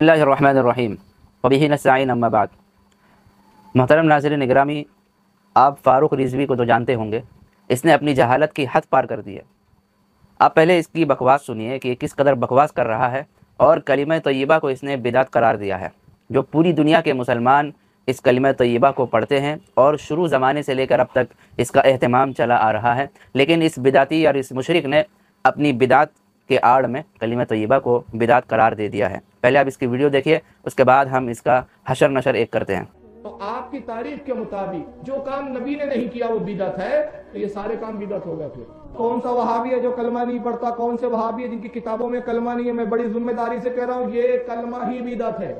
बिस्मिल्लाहिर्रहमानिर्रहीम वबिही नस्तईन अम्मा बाद। मोहतरम नाज़रीन निगरामी, आप फ़ारूक रिज़वी को तो जानते होंगे। इसने अपनी जहालत की हद पार कर दी है। आप पहले इसकी बकवास सुनिए कि किस कदर बकवास कर रहा है, और कलिमा तय्यबा को इसने बिदअत करार दिया है। जो पूरी दुनिया के मुसलमान इस कलिमा तय्यबा को पढ़ते हैं और शुरू ज़माने से लेकर अब तक इसका एहतमाम चला आ रहा है, लेकिन इस बिदाती और इस मुशरिक ने अपनी बिदात के आड़ में कलिमा तय्यबा को बिदात करार दे दिया है। पहले आप इसकी वीडियो देखिए, उसके बाद हम इसका हशर नशर एक करते हैं। तो आपकी तारीफ के मुताबिक जो काम नबी ने नहीं किया वो बिदअत है, तो ये सारे काम बिदअत हो गए। फिर कौन सा वहाबी है जो कलमा नहीं पढ़ता? कौन से वहाबी है जिनकी किताबों में कलमा नहीं है? मैं बड़ी जिम्मेदारी से कह रहा हूं, ये कलमा ही बिदअत है।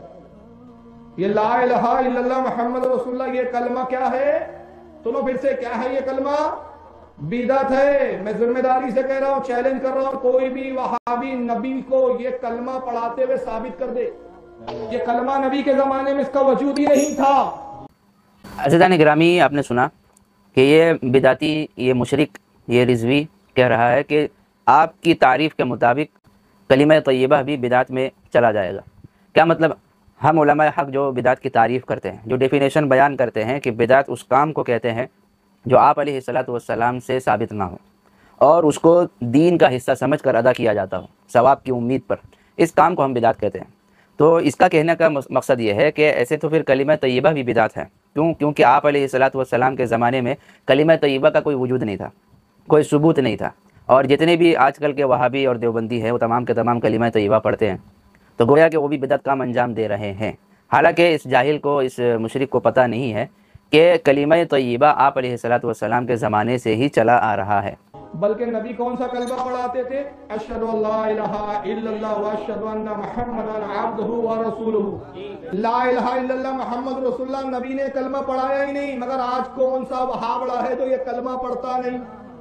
ये ला इलाहा इल्लल्लाह मुहम्मद रसूलुल्लाह, ये कलमा क्या है? सुनो फिर से, क्या है ये कलमा? बिदअत है। मैं जिम्मेदारी से कह रहा हूं, चैलेंज कर रहा हूं, कोई भी वहाबी नबी को ये कलमा पढ़ाते हुए साबित कर दे। ये कलमा नबी के ज़माने में इसका वजूद ही नहीं था। अज़ीज़ान गिरामी, आपने सुना कि ये बिदाती, ये मुशरिक, ये रिज़वी कह रहा है कि आपकी तारीफ़ के मुताबिक कलिमा तय्यबा भी बिदात में चला जाएगा। क्या मतलब? हम उलमाए हक़ जो बिदात की तारीफ़ करते हैं, जो डेफिनेशन बयान करते हैं कि बिदात उस काम को कहते हैं जो आप अलैहिस्सलातु वस्सलाम से साबित ना हो और उसको दीन का हिस्सा समझ कर अदा किया जाता हो सवाब की उम्मीद पर, इस काम को हम बिदात कहते हैं। तो इसका कहने का मकसद ये है कि ऐसे तो फिर कलिमा तय्यबा भी बिदात है। क्यों? क्योंकि आप अलैहिस्सलातु वस्सलाम के ज़माने में कलिमा तय्यबा का कोई वजूद नहीं था, कोई सबूत नहीं था। और जितने भी आजकल के वहाबी और देवबंदी हैं वो तमाम के तमाम कलिमा तय्यबा पढ़ते हैं, तो गोया कि वो भी बिदअत काम अंजाम दे रहे हैं। हालांकि इस जाहिल को, इस मुशरिक को पता नहीं है कि कलिमा तय्यबा आप अलैहिस्सलातु वस्सलाम के ज़माने से ही चला आ रहा है। बल्कि नबी कौन सा कलमा पढ़ाते थे? अशहदु अल्ला इलाहा इल्लल्लाह व अशहदु अन्ना मुहम्मदन अब्दुहु व रसूलुहु। ला इलाहा इल्लल्लाह मुहम्मद रसूलुल्लाह नबी ने कलमा पढ़ाया ही नहीं। मगर आज कौन सा वहाबड़ा है जो ये कलमा पढ़ता नहीं?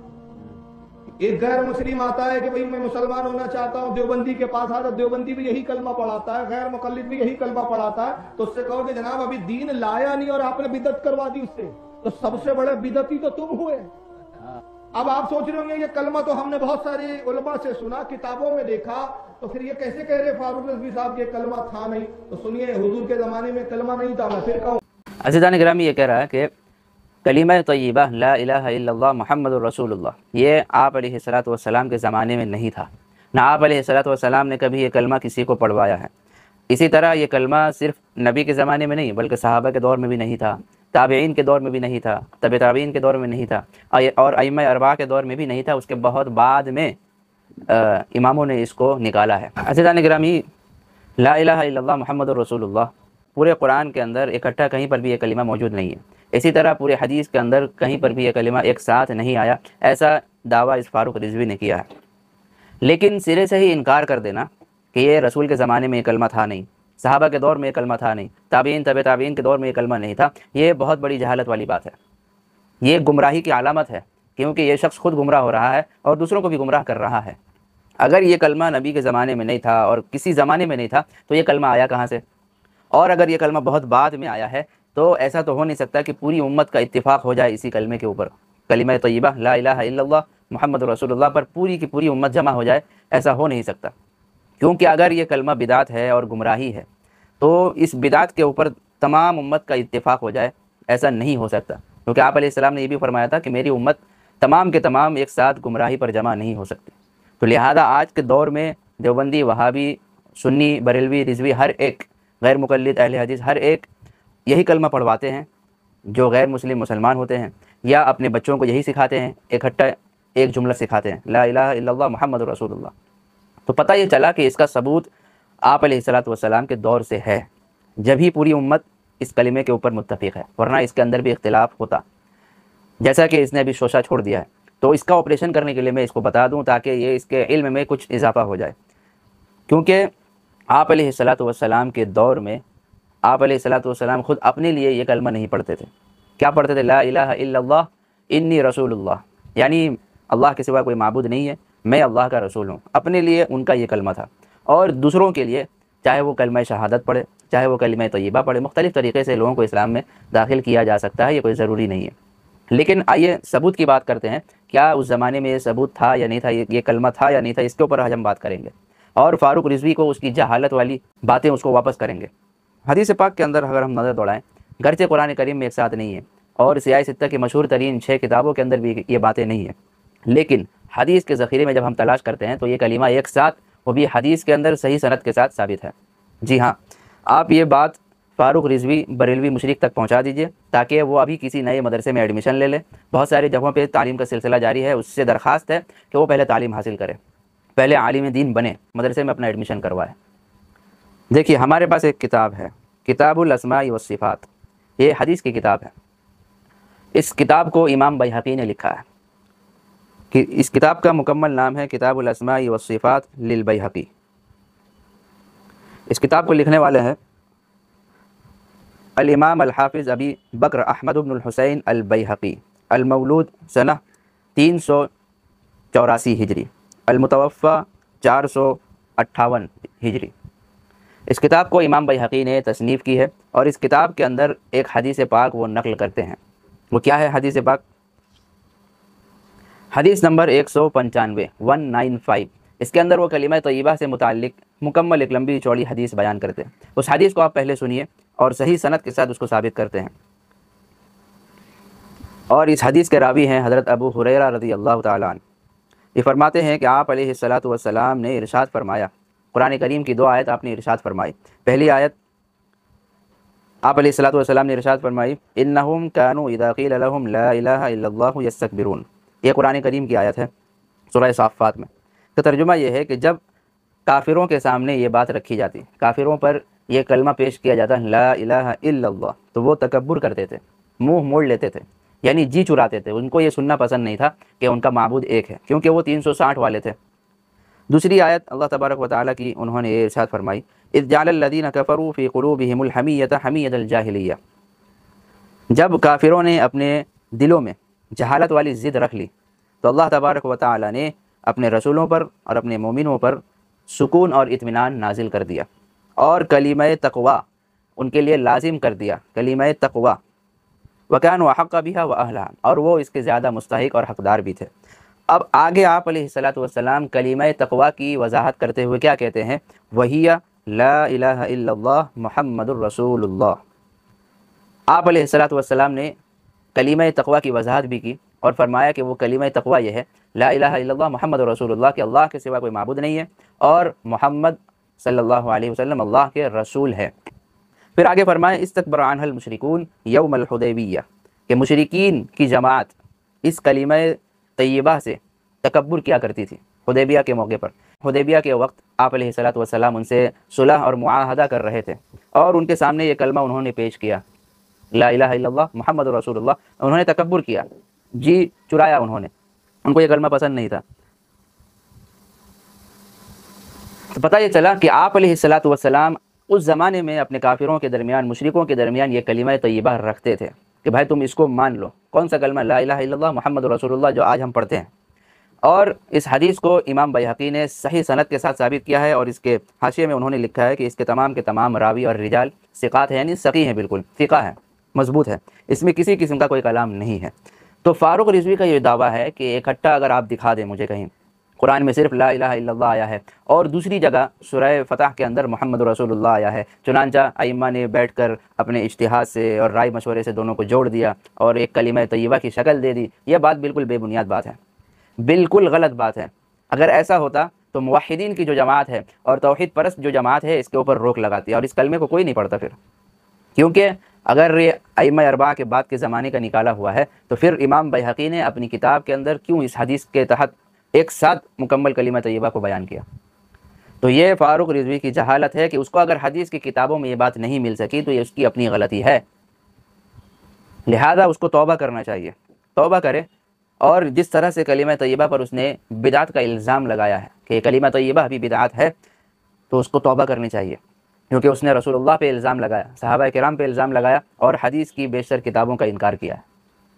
एक गैर मुस्लिम आता है कि भाई मैं मुसलमान होना चाहता हूँ, देवबंदी के पास आता है, देवबंदी भी यही कलमा पढ़ाता है, गैर मुकल्लिद भी यही कलमा पढ़ाता है, तो उससे कहो कि जनाब अभी दीन लाया नहीं और आपने बिदअत करवा दी उससे, तो सबसे बड़े बिदअती तो तुम हुए। अब आप सोच रहे होंगे ये कलमा तो हमने बहुत सारे उलमा से सुना, किताबों में देखा, तो फिर ये कैसे कह रहे फारूक रिज़वी साहब ये कलमा था नहीं? तो सुनिए, हुजूर के जमाने में कलमा नहीं था। मैं फिर कहूँ, अज़ीज़ान गिरामी, ये कह रहा है कि कलिमा तय्यबा ला इलाहा इल्लल्लाह मुहम्मदुर रसूलुल्लाह ये आप अलैहिस्सलातु वस्सलाम के ज़माने में नहीं था। ना आप अलैहिस्सलातु वस्सलाम ने कभी ये कलमा किसी को पढ़वाया है। इसी तरह ये कलमा सिर्फ नबी के ज़माने में नहीं, बल्कि सहाबा के दौर में भी नहीं था, ताबईन के दौर में भी नहीं था, तबे ताबईन के दौर में नहीं था, और अइम्मा अरबा के दौर में भी नहीं था। उसके बहुत बाद में इमामों ने इसको निकाला है। अज़ीज़ान गिरामी, ला इलाहा इल्लल्लाह मुहम्मदुर रसूलुल्लाह पूरे कुरान के अंदर इकट्ठा कहीं पर भी ये कलिमा मौजूद नहीं है। इसी तरह पूरे हदीस के अंदर कहीं पर भी ये कलिमा एक साथ नहीं आया। ऐसा दावा इस फारूक रिज़वी ने किया है। लेकिन सिरे से ही इनकार कर देना कि ये रसूल के ज़माने में ये कलमा था नहीं, सहाबा के दौर में ये कलमा था नहीं, ताबीन तबे ताबीन के दौर में ये कलमा नहीं था, ये बहुत बड़ी जहालत वाली बात है। ये गुमराही की आलामत है, क्योंकि ये शख्स खुद गुमराह हो रहा है और दूसरों को भी गुमराह कर रहा है। अगर ये कलमा नबी के ज़माने में नहीं था और किसी ज़माने में नहीं था, तो ये कलमा आया कहाँ से? और अगर ये कलमा बहुत बाद में आया है, तो ऐसा तो हो नहीं सकता कि पूरी उम्मत का इत्तिफाक हो जाए इसी कलमे के ऊपर, कलिमा तय्यबा ला इलाहा इल्लल्लाह मुहम्मद रसूलुल्लाह पर पूरी की पूरी उम्मत जमा हो जाए। ऐसा हो नहीं सकता, क्योंकि अगर ये कलमा बिदात है और गुमराही है, तो इस बिदात के ऊपर तमाम उम्मत का इत्तिफाक हो जाए, ऐसा नहीं हो सकता। क्योंकि आप अलैहिस्सलाम ने ये भी फरमाया था कि मेरी उम्मत तमाम के तमाम एक साथ गुमराही पर जमा नहीं हो सकती। तो लिहाजा आज के दौर में देवबंदी, वहाबी, सुन्नी, बरेलवी, रिज़वी, हर एक गैर मुकल्लिद अहले हदीस हर एक यही कलमा पढ़वाते हैं जो गैर मुस्लिम मुसलमान होते हैं, या अपने बच्चों को यही सिखाते हैं, इकट्ठा एक जुमला सिखाते हैं, ला इलाहा इल्लल्लाह मुहम्मदुर रसूलुल्लाह। तो पता ये चला कि इसका सबूत आप अलैहिस्सलातु वस्सलाम के दौर से है, जब ही पूरी उम्मत इस कलिमे के ऊपर मुत्तफ़िक़ है, वरना इसके अंदर भी इख्तिलाफ़ होता, जैसा कि इसने अभी शोशा छोड़ दिया है। तो इसका ऑपरेशन करने के लिए मैं इसको बता दूँ ताकि ये इसके इल्म में कुछ इजाफ़ा हो जाए। क्योंकि आप अलैहिस्सलातु वस्सलाम के दौर में आप अलैहिस्सलातु वस्सलाम ख़ुद अपने लिए ये कलमा नहीं पढ़ते थे। क्या पढ़ते थे? ला इलाहा इल्लल्लाह इन्नी रसूलुल्लाह, यानी अल्लाह के सिवा कोई माबूद नहीं है, मैं अल्लाह का रसूल हूँ। अपने लिए उनका ये कलमा था, और दूसरों के लिए चाहे वो कलमा शहादत पढ़े, चाहे वो कलिमा तय्यबा पढ़े, मुख्तलिफ़ तरीक़े से लोगों को इस्लाम में दाखिल किया जा सकता है, ये कोई ज़रूरी नहीं है। लेकिन आइए सबूत की बात करते हैं। क्या उस ज़माने में ये सबूत था या नहीं था, ये कलमा था या नहीं था, इसके ऊपर आज हम बात करेंगे। اور فاروق رضوی کو اس کی جہالت والی باتیں اس کو واپس کریں گے۔ حدیث پاک کے اندر اگر ہم نظر دوڑائیں، گرچہ قرآن کریم میں ایک ساتھ نہیں ہے اور سیاہ ستہ کی مشہور ترین 6 کتابوں کے اندر بھی یہ باتیں نہیں ہیں، لیکن حدیث کے ذخیرے میں جب ہم تلاش کرتے ہیں تو یہ کلمہ ایک ساتھ، وہ بھی حدیث کے اندر صحیح سند کے ساتھ ثابت ہے۔ جی ہاں، آپ یہ بات فاروق رضوی بریلوی مشرق تک پہنچا دیجئے تاکہ وہ ابھی کسی نئے مدرسے میں ایڈمیشن لے لے۔ بہت ساری جگہوں پہ تعلیم کا سلسلہ جاری ہے، اس سے درخواست ہے کہ وہ پہلے تعلیم حاصل کرے، پہلے عالم دین بنے، مدرسے میں اپنا ایڈمیشن کروائے۔ دیکھیے ہمارے پاس ایک کتاب ہے، کتاب الاسماء والصفات، یہ حدیث کی کتاب ہے۔ اس کتاب کو امام بیہقی نے لکھا ہے کہ اس کتاب کا مکمل نام ہے کتاب الاسماء والصفات للبیہقی۔ اس کتاب کو لکھنے والے ہیں الامام الحافظ ابی بکر احمد بن الحسین البیہقی، المولود سنہ 384 ہجری، المتوفی 458 ہجری۔ اس کتاب کو امام بیہقی نے تصنیف کی ہے اور اس کتاب کے اندر ایک حدیث پاک وہ نقل کرتے ہیں۔ وہ کیا ہے حدیث پاک؟ حدیث نمبر 195 اس کے اندر وہ کلمہ طیبہ سے متعلق مکمل ایک لمبی چوڑی حدیث بیان کرتے ہیں۔ اس حدیث کو آپ پہلے سنیے اور صحیح سند کے ساتھ اس کو ثابت کرتے ہیں۔ اور اس حدیث کے راوی ہیں حضرت ابو ہریرہ رضی اللہ تعالیٰ عنہ۔ یہ فرماتے ہیں کہ آپ علیہ الصلاۃ والسلام نے ارشاد فرمایا، قرآن کریم کی 2 آیت آپ نے ارشاد فرمائی۔ پہلی آیت آپ علیہ الصلاۃ والسلام نے ارشاد فرمائی انہم کانوا اذا قیل لهم لا الہ الا اللہ یستکبرون، یہ قرآن کریم کی آیت ہے سورہ صافات میں۔ تو ترجمہ یہ ہے کہ جب کافروں کے سامنے یہ بات رکھی جاتی، کافروں پر یہ کلمہ پیش کیا جاتا ہے لا الہ الا اللہ، تو وہ تکبر کرتے تھے، منہ موڑ لیتے تھے، یعنی جی چراتے تھے۔ ان کو یہ سننا پسند نہیں تھا کہ ان کا معبود ایک ہے، کیونکہ وہ 360 والے تھے۔ دوسری آیت اللہ تبارک و تعالیٰ کی انہوں نے یہ ارشاد فرمائی اذ جعل الذین کفروا فی قلوبہم الحمیۃ حمیۃ الجاہلیہ، جب کافروں نے اپنے دلوں میں جہالت والی ضد رکھ لی تو اللہ تبارک و تعالیٰ نے اپنے رسولوں پر اور اپنے مومنوں پر سکون اور اطمینان نازل کر دیا اور کلمہ تقوی ان کے لیے لازم کر دیا، کلمہ تقوی، وَكَانُوا أَحَقَّ بِهَا وَأَهْلَهَا، اور وہ اس کے زیادہ مستحق اور حقدار بھی تھے۔ اب آگے آپ علیہ الصلاۃ والسلام کلمہ تقوی کی وضاحت کرتے ہوئے کیا کہتے ہیں؟ وَهِيَ لَا إِلَٰهَ إِلَّا اللَّهُ مُحَمَّدٌ رَسُولُ اللَّهُ۔ آپ علیہ الصلاۃ والسلام نے کلمہ تقوی کی وضاحت بھی کی اور فرمایا کہ وہ کلمہ تقوی یہ ہے لا الہ الا اللہ محمد رسول اللہ، کہ اللہ کے سوا کوئی معبود نہیں ہے اور محمد صلی اللہ علیہ وسلم اللہ کے رسول ہے۔ پھر آگے فرمایا استکبر عنہ المشرکون یوم الحدیبیہ، کہ مشرکین کی جماعت اس کلمہ طیبہ سے تکبر کیا کرتی تھی حدیبیہ کے موقع پر۔ حدیبیہ کے وقت آپ علیہ الصلاۃ والسلام ان سے صلح اور معاہدہ کر رہے تھے اور ان کے سامنے یہ کلمہ انہوں نے پیش کیا لا الہ الا اللہ محمد رسول اللہ، انہوں نے تکبر کیا، جی چرایا، انہوں نے، ان کو یہ کلمہ پسند نہیں تھا۔ تو پتہ یہ چلا کہ آپ علیہ الصلاۃ والسلام اس زمانے میں اپنے کافروں کے درمیان، مشرکوں کے درمیان یہ کلمہ طیبہ رکھتے تھے کہ بھائی تم اس کو مان لو۔ کون سا کلمہ؟ لا الہ الا اللہ محمد رسول اللہ، جو آج ہم پڑھتے ہیں۔ اور اس حدیث کو امام بیہقی نے صحیح سند کے ساتھ ثابت کیا ہے اور اس کے حاشیے میں انہوں نے لکھا ہے کہ اس کے تمام راوی اور رجال ثقات ہیں، یعنی ثقی ہیں، بالکل ثقہ ہے، مضبوط ہے، اس میں کسی قسم کا کوئی کلام نہیں ہے۔ تو فاروق رضوی کا یہ دعویٰ ہے کہ اکٹھا اگر آپ دکھا دیں مجھے کہیں قرآن میں صرف لا الہ الا اللہ آیا ہے اور دوسری جگہ سورہ فتح کے اندر محمد رسول اللہ آیا ہے، چنانچہ ائمہ نے بیٹھ کر اپنے اجتہاد سے اور رائے مشورے سے دونوں کو جوڑ دیا اور ایک کلمہ طیبہ کی شکل دے دی، یہ بات بالکل بے بنیاد بات ہے، بالکل غلط بات ہے۔ اگر ایسا ہوتا تو موحدین کی جو جماعت ہے اور توحید پرست جو جماعت ہے اس کے اوپر روک لگاتی اور اس کلمے کو کوئی نہیں پڑھتا پھر، کیونکہ اگر یہ ائمہ اربعہ کے بعد کے زمانے کا نکالا ہوا ہے تو پھر امام بیہقی نے اپنی کتاب کے اندر کیوں اس حدیث کے تحت ایک ساتھ مکمل کلمہ طیبہ کو بیان کیا؟ تو یہ فاروق رضوی کی جہالت ہے کہ اس کو اگر حدیث کی کتابوں میں یہ بات نہیں مل سکی تو یہ اس کی اپنی غلطی ہے، لہذا اس کو توبہ کرنا چاہیے، توبہ کرے۔ اور جس طرح سے کلمہ طیبہ پر اس نے بدعت کا الزام لگایا ہے کہ یہ کلمہ طیبہ ابھی بدعت ہے، تو اس کو توبہ کرنی چاہیے، کیونکہ اس نے رسول اللہ پہ الزام لگایا، صحابہ کرام پہ الزام لگایا اور حدیث کی بیشتر کتابوں کا انکار کیا ہے۔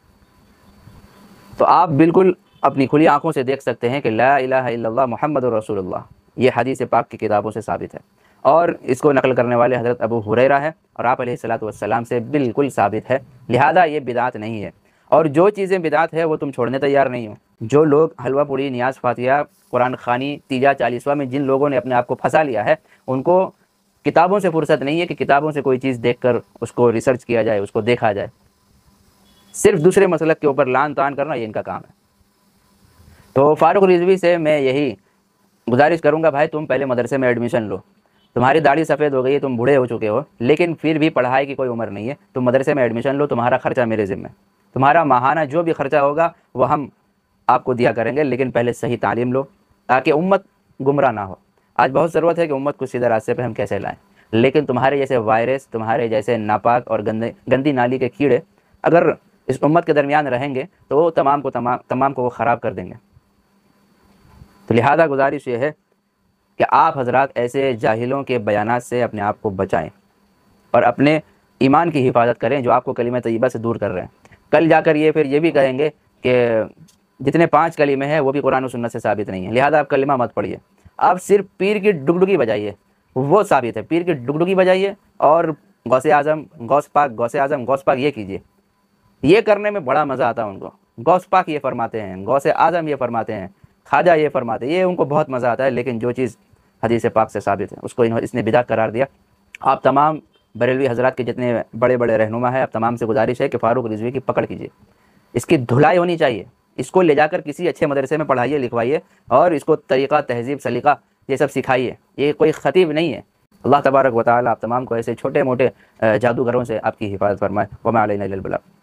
تو آپ بالکل اپنی کھلی آنکھوں سے دیکھ سکتے ہیں کہ لا الہ الا اللہ محمد رسول اللہ یہ حدیث پاک کی کتابوں سے ثابت ہے اور اس کو نقل کرنے والے حضرت ابو ہریرہ ہے اور آپ علیہ الصلاۃ والسلام سے بالکل ثابت ہے، لہذا یہ بدعت نہیں ہے۔ اور جو چیزیں بدعت ہے وہ تم چھوڑنے تیار نہیں ہو۔ جو لوگ حلوہ پوری، نیاز فاتحہ، قرآن خوانی تیجا 40واں میں جن لوگوں نے اپنے آپ کو پھنسا لیا ہے، ان کو کتابوں سے فرصت نہیں ہے کہ کتابوں سے کوئی چیز دیکھ کر اس کو ریسرچ کیا جائے، اس کو دیکھا جائے۔ صرف دوسرے مسلک کے اوپر لان تان کرنا یہ ان کا کام ہے۔ تو فاروق رضوی سے میں یہی گزارش کروں گا، بھائی تم پہلے مدرسے میں ایڈمیشن لو، تمہاری داڑھی سفید ہو گئی ہے، تم بوڑھے ہو چکے ہو، لیکن پھر بھی پڑھائی کی کوئی عمر نہیں ہے، تم مدرسے میں ایڈمیشن لو، تمہارا خرچہ میرے ذمہ ہے، تمہارا ماہانہ جو بھی خرچہ ہوگا وہ ہم آپ کو دیا کریں گے، لیکن پہلے صحیح تعلیم لو تاکہ امت گمراہ نہ ہو۔ آج بہت ضرورت ہے کہ امت کو سیدھے راستے پہ ہم کیسے لائیں، لیکن تمہارے جیسے وائرس، تمہارے جیسے ناپاک اور گندی نالی کے کیڑے اگر اس امت کے درمیان رہیں گے تو وہ تمام کو وہ خراب کر دیں گے۔ تو لہذا گزارش یہ ہے کہ آپ حضرات ایسے جاہلوں کے بیانات سے اپنے آپ کو بچائیں اور اپنے ایمان کی حفاظت کریں جو آپ کو کلمہ طیبہ سے دور کر رہے ہیں۔ کل جا کر یہ پھر یہ بھی کہیں گے کہ جتنے 5 کلمے ہیں وہ بھی قرآن و سنت سے ثابت نہیں ہیں، لہذا آپ کلمہ مت پڑھیے، آپ صرف پیر کی ڈگڈگی بجائیے، وہ ثابت ہے، پیر کی ڈگڈگی بجائیے اور غوث اعظم غوث پاک یہ کیجیے۔ یہ کرنے میں بڑا مزہ آتا ہے ان کو، غوث پاک یہ فرماتے ہیں، غوث اعظم یہ فرماتے ہیں، خواجہ یہ فرماتے ہیں، یہ ان کو بہت مزہ آتا ہے، لیکن جو چیز حدیث پاک سے ثابت ہے اس کو اس نے بدعت قرار دیا۔ آپ تمام بریلوی حضرات کے جتنے بڑے بڑے رہنما ہیں، آپ تمام سے گزارش ہے کہ فاروق رضوی کی پکڑ کیجیے، اس کی دھلائی ہونی چاہیے، اس کو لے جا کر کسی اچھے مدرسے میں پڑھائیے لکھوائیے اور اس کو طریقہ، تہذیب، سلیقہ یہ سب سکھائیے، یہ کوئی خطیب نہیں ہے۔ اللہ تبارک و تعالی آپ تمام کو ایسے چھوٹے موٹے جادوگروں سے آپ کی حفاظت فرمائے۔ وما علینا الا البلاغ۔